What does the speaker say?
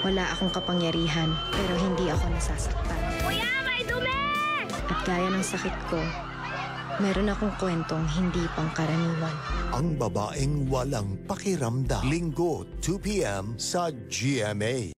Wala akong kapangyarihan, pero hindi ako nasasaktan. Kuya, may dumi! At gaya ng sakit ko, meron akong kwentong hindi pangkaraniwan. Ang babaeng walang pakiramdam. Linggo, 2 p.m. sa GMA.